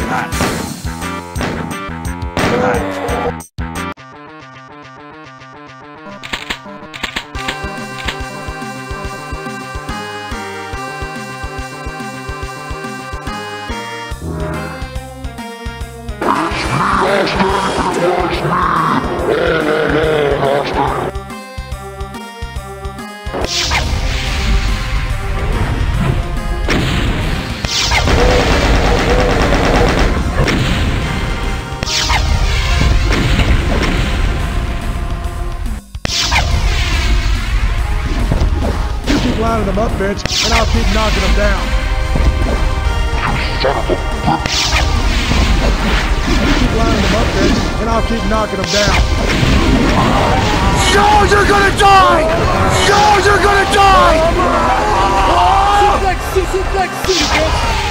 Lining them up, bitch, and I'll keep knocking them down. You keep lining them up, bitch, and I'll keep knocking them down. Yours are gonna die! Yours are gonna die! Suplex, bitch!